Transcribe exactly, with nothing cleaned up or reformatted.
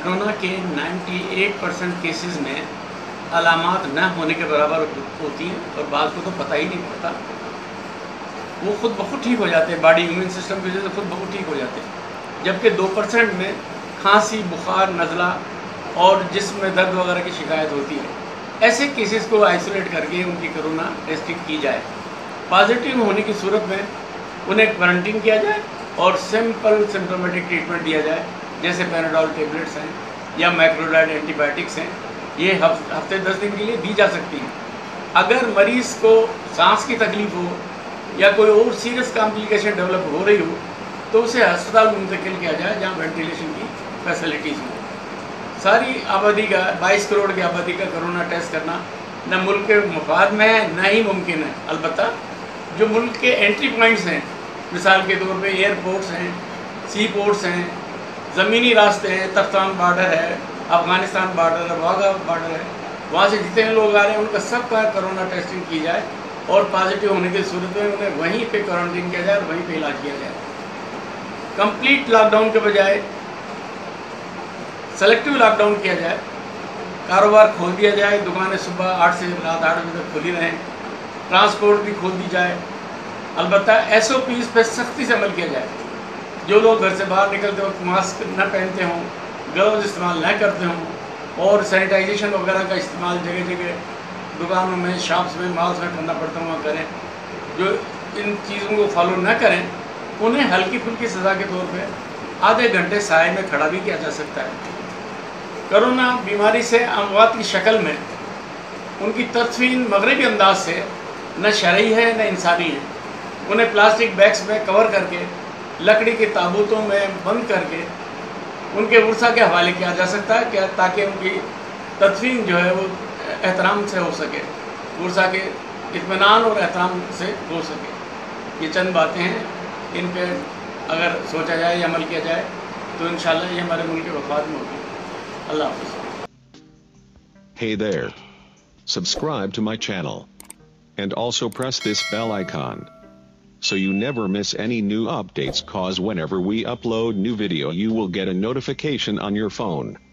Corona کے ninety eight percent cases میں علامات نہ ہونے کے برابر ہوتی ہیں اور بعض کو تو پتہ ہی نہیں پڑتا، وہ خود بخود ٹھیک ہو جاتے ہیں، باڈی امیون سسٹم کی وجہ سے خود بخود ٹھیک ہو جاتے ہیں، جبکہ دو پرسینٹ میں کھانسی، بخار، نزلہ اور جسم میں درد وغیرہ کی شکایت ہوتی ہے۔ ایسے کیسز کو آئسولیٹ کر کے ان کی کرونا ٹیسٹنگ کی جائے، پازیٹیو ہونے کی صورت میں انہیں کوارنٹین کیا جائے اور سمپل سمپٹومیٹک ٹریٹمنٹ دیا جائے، جیسے پیناڈول ٹیبلٹس ہیں یا مائکروڈائڈ اینٹی بائیوٹکس ہیں، یہ ہفتے دس دن کے لیے دی جا سکتی ہیں۔ اگر مریض کو سانس کی تکلیف ہو یا کوئی اور سیریس کمپلیکیشن ڈیولپ ہو رہی ہو تو اسے ہسپتال منتقل کیا جائے جہاں وینٹیلیشن کی فیسلٹیز ہوں۔ ساری آبادی کا، بائیس کروڑ کی آبادی کا کرونا ٹیسٹ کرنا نہ ملک کے مفاد میں ہے نہ ہی ممکن ہے۔ البتہ جو ملک کے انٹری پوائنٹس ہیں، مثال کے طور پہ ایئرپورٹس ہیں، سی پورٹس ہیں، زمینی راستے ہیں، تختان بارڈر ہے، افغانستان بارڈر ہے، واگا بارڈر ہے، وہاں سے جتنے لوگ آ رہے ہیں ان کا سب کا کرونا ٹیسٹنگ کی جائے اور پازیٹیو ہونے کی صورت میں انہیں وہیں پہ کوارنٹین کیا جائے اور وہیں پہ علاج کیا جائے۔ کمپلیٹ لاک ڈاؤن کے بجائے سلیکٹیو لاک ڈاؤن کیا جائے، کاروبار کھول دیا جائے، دکانیں صبح آٹھ سے رات آٹھ بجے تک کھلی رہیں، ٹرانسپورٹ بھی کھول دی جائے، البتہ ایس او پیز پہ سختی سے عمل کیا جائے۔ جو لوگ گھر سے باہر نکلتے وقت ماسک نہ پہنتے ہوں، گلوز استعمال نہ کرتے ہوں اور سینیٹائزیشن وغیرہ کا استعمال جگہ جگہ دکانوں میں، شاپس میں، مالس میں کرنا پڑتا ہوں، وہاں کریں۔ جو ان چیزوں کو فالو نہ کریں انہیں ہلکی پھلکی سزا کے طور پہ آدھے گھنٹے سائے میں کھڑا بھی کیا جا سکتا ہے۔ کرونا بیماری سے اموات کی شکل میں ان کی تدفین مغربی انداز سے نہ شرعی ہے نہ انسانی ہے۔ انہیں پلاسٹک بیگس میں کور کر کے، لکڑی کے تابوتوں میں بند کر کے ان کے ورثہ کے حوالے کیا جا سکتا ہے کیا تاکہ ان کی تدفین جو ہے وہ احترام سے ہو سکے، ورثہ کے اطمینان اور احترام سے ہو سکے۔ یہ چند باتیں ہیں، ان پہ اگر سوچا جائے یا عمل کیا جائے تو انشاءاللہ یہ ہمارے ملک کے وفات میں ہوگی۔ اللہ حافظ۔ Hey there. Subscribe to my channel. And also press this bell icon. So you never miss any new updates, cause whenever we upload new video you will get a notification on your phone.